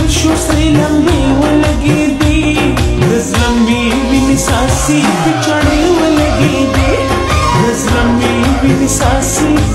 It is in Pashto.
شو سرې لمبې ولګېدې د زړه مې وینې څاڅي په چاړې ولګېدې د زړه مې وینې څاڅي